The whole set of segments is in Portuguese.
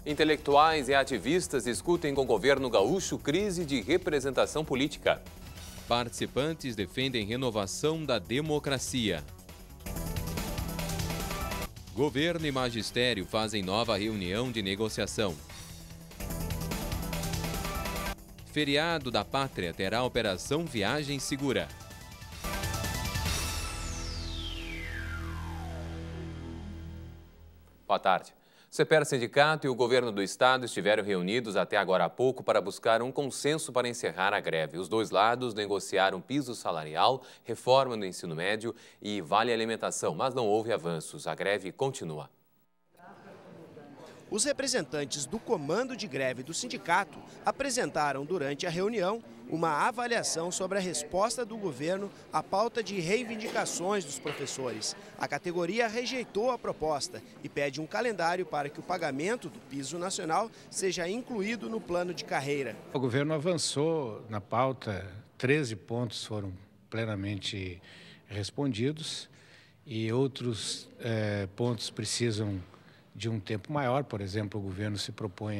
Intelectuais e ativistas discutem com o governo gaúcho crise de representação política. Participantes defendem renovação da democracia. Governo e magistério fazem nova reunião de negociação. Feriado da Pátria terá operação Viagem Segura. Boa tarde. O CEPER Sindicato e o governo do estado estiveram reunidos até agora há pouco para buscar um consenso para encerrar a greve. Os dois lados negociaram piso salarial, reforma do ensino médio e vale alimentação, mas não houve avanços. A greve continua. Os representantes do comando de greve do sindicato apresentaram durante a reunião uma avaliação sobre a resposta do governo à pauta de reivindicações dos professores. A categoria rejeitou a proposta e pede um calendário para que o pagamento do piso nacional seja incluído no plano de carreira. O governo avançou na pauta, 13 pontos foram plenamente respondidos e outros pontos precisam de um tempo maior. Por exemplo, o governo se propõe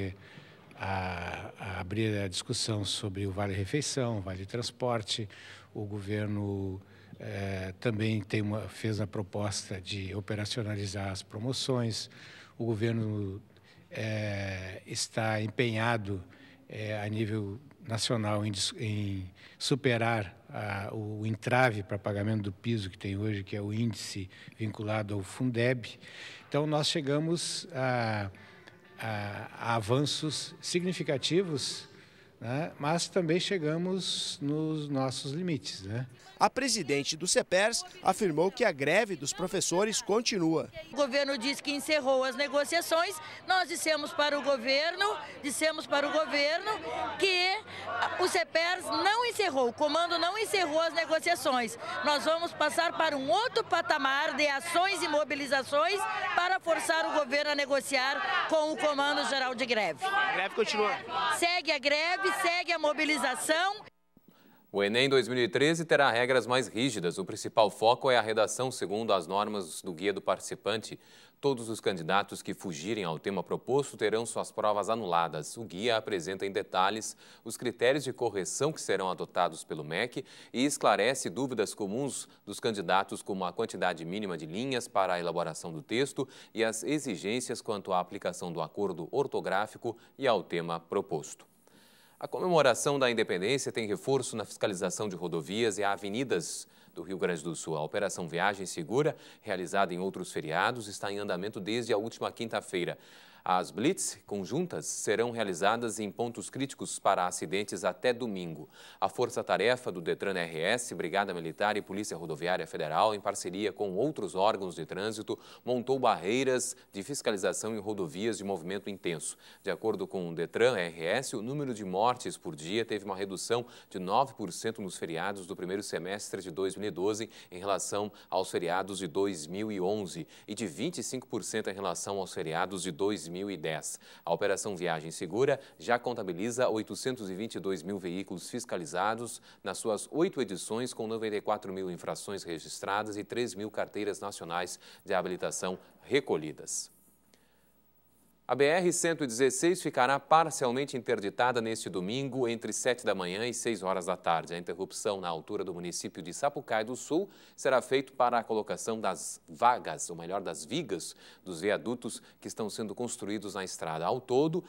a abrir a discussão sobre o vale-refeição, vale-transporte. O governo também fez a proposta de operacionalizar as promoções. O governo está empenhado a nível nacional em superar o entrave para pagamento do piso que tem hoje, que é o índice vinculado ao Fundeb. Então, nós chegamos a avanços significativos, né? Mas também chegamos nos nossos limites, né? A presidente do CEPERS afirmou que a greve dos professores continua. O governo disse que encerrou as negociações. Nós dissemos para o governo que o CEPERS não encerrou, o comando não encerrou as negociações. Nós vamos passar para um outro patamar de ações e mobilizações para forçar o governo a negociar com o Comando Geral de Greve. A greve continua. Segue a greve, segue a mobilização. O Enem 2013 terá regras mais rígidas. O principal foco é a redação segundo as normas do guia do participante. Todos os candidatos que fugirem ao tema proposto terão suas provas anuladas. O guia apresenta em detalhes os critérios de correção que serão adotados pelo MEC e esclarece dúvidas comuns dos candidatos, como a quantidade mínima de linhas para a elaboração do texto e as exigências quanto à aplicação do acordo ortográfico e ao tema proposto. A comemoração da independência tem reforço na fiscalização de rodovias e avenidas do Rio Grande do Sul. A Operação Viagem Segura, realizada em outros feriados, está em andamento desde a última quinta-feira. As blitz conjuntas serão realizadas em pontos críticos para acidentes até domingo. A Força-Tarefa do Detran RS, Brigada Militar e Polícia Rodoviária Federal, em parceria com outros órgãos de trânsito, montou barreiras de fiscalização em rodovias de movimento intenso. De acordo com o Detran RS, o número de mortes por dia teve uma redução de 9% nos feriados do primeiro semestre de 2012 em relação aos feriados de 2011 e de 25% em relação aos feriados de 2010. A Operação Viagem Segura já contabiliza 822 mil veículos fiscalizados nas suas 8 edições, com 94 mil infrações registradas e 3 mil carteiras nacionais de habilitação recolhidas. A BR-116 ficará parcialmente interditada neste domingo entre 7 da manhã e 6 horas da tarde. A interrupção na altura do município de Sapucaí do Sul será feita para a colocação das vagas, ou melhor, das vigas dos viadutos que estão sendo construídos na estrada. Ao todo,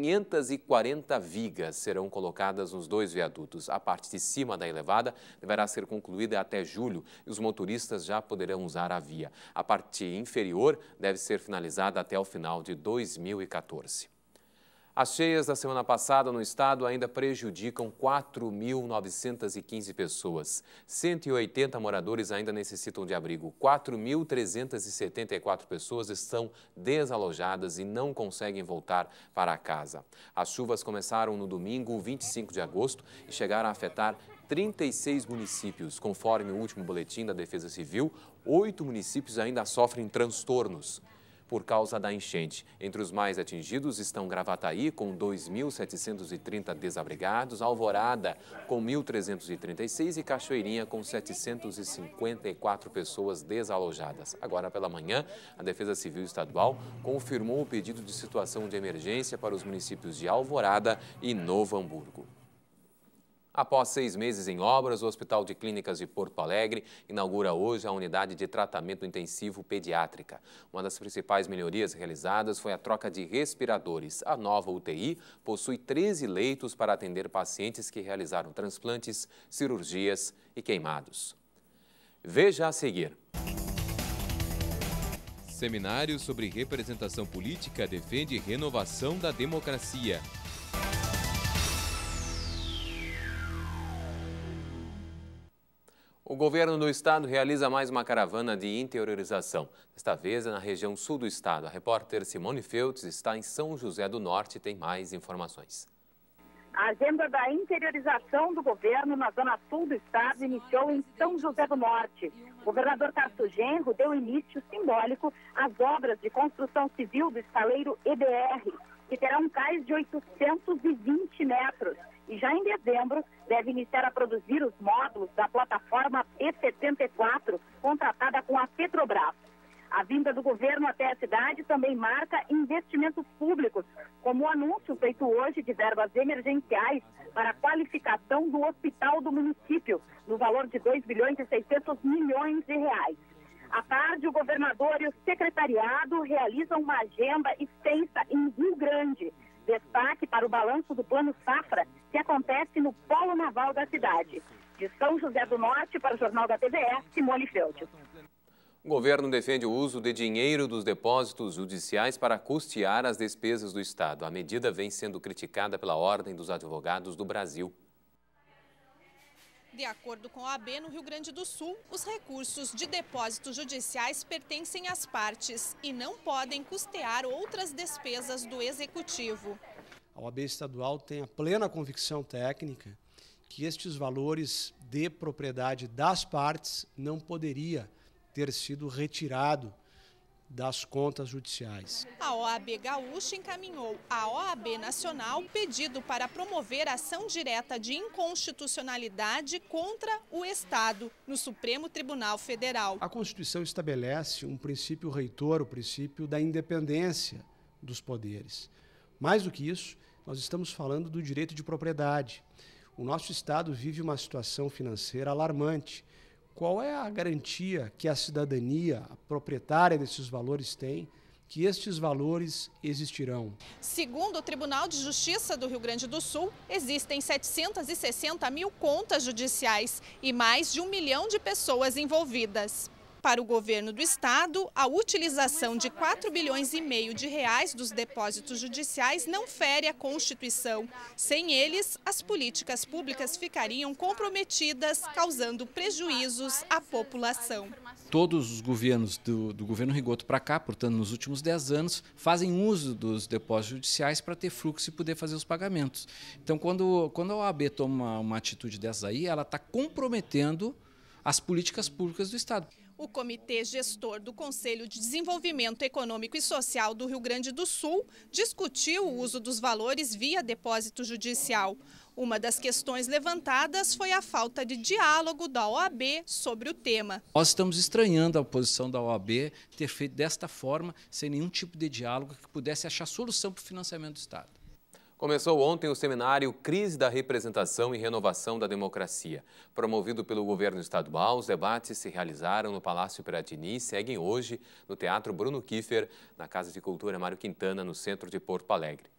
540 vigas serão colocadas nos 2 viadutos. A parte de cima da elevada deverá ser concluída até julho e os motoristas já poderão usar a via. A parte inferior deve ser finalizada até o final de 2014. As cheias da semana passada no estado ainda prejudicam 4.915 pessoas. 180 moradores ainda necessitam de abrigo. 4.374 pessoas estão desalojadas e não conseguem voltar para casa. As chuvas começaram no domingo, 25 de agosto, e chegaram a afetar 36 municípios. Conforme o último boletim da Defesa Civil, 8 municípios ainda sofrem transtornos. por causa da enchente. Entre os mais atingidos estão Gravataí, com 2.730 desabrigados, Alvorada, com 1.336 e Cachoeirinha, com 754 pessoas desalojadas. Agora pela manhã, a Defesa Civil Estadual confirmou o pedido de situação de emergência para os municípios de Alvorada e Novo Hamburgo. Após 6 meses em obras, o Hospital de Clínicas de Porto Alegre inaugura hoje a unidade de tratamento intensivo pediátrica. Uma das principais melhorias realizadas foi a troca de respiradores. A nova UTI possui 13 leitos para atender pacientes que realizaram transplantes, cirurgias e queimados. Veja a seguir. Seminário sobre representação política defende renovação da democracia. O governo do estado realiza mais uma caravana de interiorização. Desta vez é na região sul do estado. A repórter Simone Feltz está em São José do Norte e tem mais informações. A agenda da interiorização do governo na zona sul do estado iniciou em São José do Norte. O governador Tarso Genro deu início simbólico às obras de construção civil do estaleiro EBR, que terá um cais de 820 metros. E já em dezembro deve iniciar a produzir os módulos da plataforma P-74, contratada com a Petrobras. A vinda do governo até a cidade também marca investimentos públicos, como o anúncio feito hoje de verbas emergenciais para a qualificação do hospital do município, no valor de 2 bilhões e 600 milhões de reais. À tarde, o governador e o secretariado realizam uma agenda extensa em Rio Grande. Destaque para o balanço do Plano Safra, que acontece no Polo Naval da cidade. De São José do Norte, para o Jornal da TVE, Simone Feltz. O governo defende o uso de dinheiro dos depósitos judiciais para custear as despesas do Estado. A medida vem sendo criticada pela Ordem dos Advogados do Brasil. De acordo com a OAB, no Rio Grande do Sul, os recursos de depósitos judiciais pertencem às partes e não podem custear outras despesas do Executivo. A OAB estadual tem a plena convicção técnica que estes valores de propriedade das partes não poderia ter sido retirado das contas judiciais. A OAB Gaúcha encaminhou à OAB Nacional pedido para promover ação direta de inconstitucionalidade contra o Estado no Supremo Tribunal Federal. A Constituição estabelece um princípio reitor, o princípio da independência dos poderes. Mais do que isso, nós estamos falando do direito de propriedade. O nosso Estado vive uma situação financeira alarmante. Qual é a garantia que a cidadania, a proprietária desses valores tem, que estes valores existirão? Segundo o Tribunal de Justiça do Rio Grande do Sul, existem 760 mil contas judiciais e mais de 1 milhão de pessoas envolvidas. Para o governo do estado, a utilização de 4 bilhões e meio de reais dos depósitos judiciais não fere a Constituição. Sem eles, as políticas públicas ficariam comprometidas, causando prejuízos à população. Todos os governos do governo Rigoto para cá, portanto, nos últimos 10 anos, fazem uso dos depósitos judiciais para ter fluxo e poder fazer os pagamentos. Então, quando a OAB toma uma atitude dessa aí, ela está comprometendo as políticas públicas do Estado. O Comitê Gestor do Conselho de Desenvolvimento Econômico e Social do Rio Grande do Sul discutiu o uso dos valores via depósito judicial. Uma das questões levantadas foi a falta de diálogo da OAB sobre o tema. Nós estamos estranhando a posição da OAB ter feito desta forma, sem nenhum tipo de diálogo que pudesse achar solução para o financiamento do Estado. Começou ontem o seminário Crise da Representação e Renovação da Democracia. Promovido pelo governo estadual, os debates se realizaram no Palácio Piratini e seguem hoje no Teatro Bruno Kiefer, na Casa de Cultura Mário Quintana, no centro de Porto Alegre.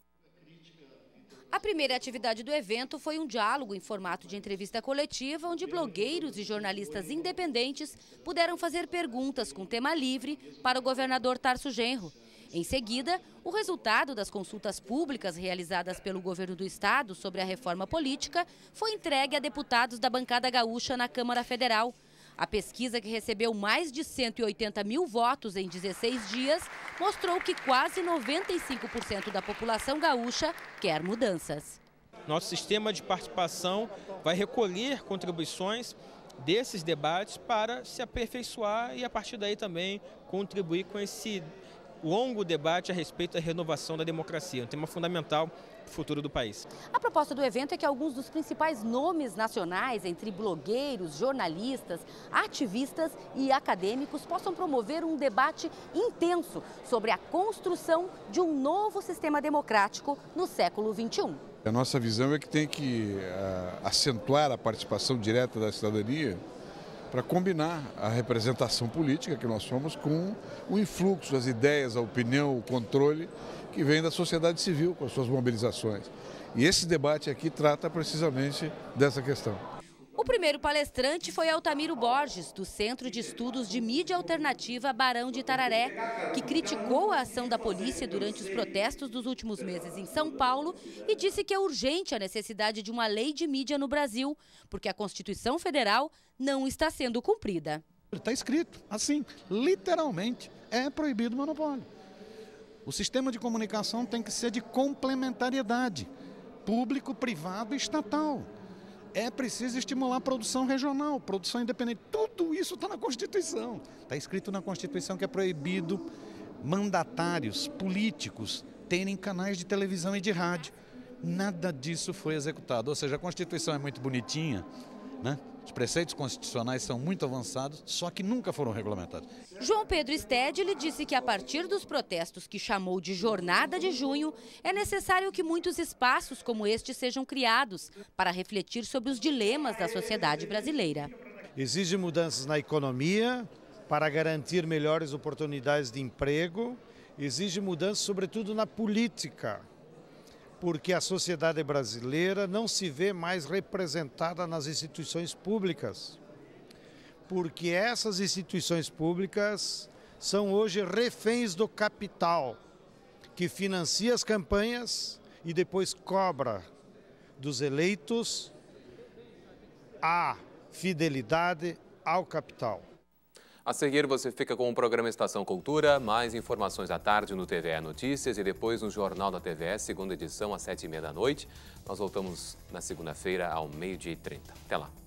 A primeira atividade do evento foi um diálogo em formato de entrevista coletiva, onde blogueiros e jornalistas independentes puderam fazer perguntas com tema livre para o governador Tarso Genro. Em seguida, o resultado das consultas públicas realizadas pelo governo do estado sobre a reforma política foi entregue a deputados da bancada gaúcha na Câmara Federal. A pesquisa, que recebeu mais de 180 mil votos em 16 dias, mostrou que quase 95% da população gaúcha quer mudanças. Nosso sistema de participação vai recolher contribuições desses debates para se aperfeiçoar e, a partir daí, também contribuir com esse longo debate a respeito da renovação da democracia, um tema fundamental para o futuro do país. A proposta do evento é que alguns dos principais nomes nacionais, entre blogueiros, jornalistas, ativistas e acadêmicos, possam promover um debate intenso sobre a construção de um novo sistema democrático no século XXI. A nossa visão é que tem que acentuar a participação direta da cidadania para combinar a representação política que nós somos com o influxo, as ideias, a opinião, o controle que vem da sociedade civil com as suas mobilizações. E esse debate aqui trata precisamente dessa questão. O primeiro palestrante foi Altamiro Borges, do Centro de Estudos de Mídia Alternativa Barão de Itararé, que criticou a ação da polícia durante os protestos dos últimos meses em São Paulo e disse que é urgente a necessidade de uma lei de mídia no Brasil, porque a Constituição Federal não está sendo cumprida. Está escrito assim, literalmente, é proibido o monopólio. O sistema de comunicação tem que ser de complementariedade, público, privado e estatal. É preciso estimular a produção regional, produção independente. Tudo isso está na Constituição. Está escrito na Constituição que é proibido mandatários políticos terem canais de televisão e de rádio. Nada disso foi executado. Ou seja, a Constituição é muito bonitinha, né? Os preceitos constitucionais são muito avançados, só que nunca foram regulamentados. João Pedro Stedley disse que a partir dos protestos que chamou de Jornada de Junho, é necessário que muitos espaços como este sejam criados para refletir sobre os dilemas da sociedade brasileira. Exige mudanças na economia para garantir melhores oportunidades de emprego, exige mudanças sobretudo na política, porque a sociedade brasileira não se vê mais representada nas instituições públicas, porque essas instituições públicas são hoje reféns do capital, que financia as campanhas e depois cobra dos eleitos a fidelidade ao capital. A seguir, você fica com o programa Estação Cultura, mais informações à tarde no TVE Notícias e depois no Jornal da TVE, segunda edição, às 7h30 da noite. Nós voltamos na segunda-feira, ao 12h30. Até lá.